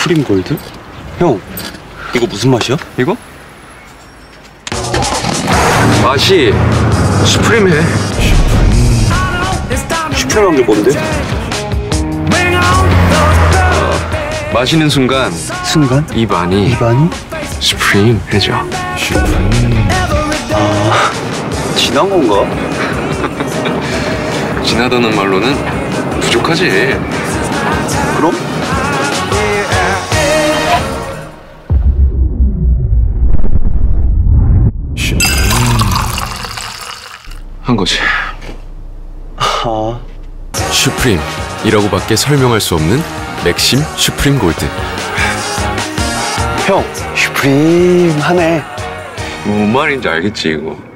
슈프림 골드? 형, 이거 무슨 맛이야? 이거? 맛이 슈프림해. 슈프림한 게 뭔데? 마시는 순간 순간? 입안이 입안이? 슈프림해져. 아, 진한 건가? 진하다는 말로는 부족하지. 그럼? 한 거지. 아, 슈프림이라고밖에 설명할 수 없는 맥심 슈프림 골드. 형, 슈프림 하네. 뭔 말인지 알겠지 이거.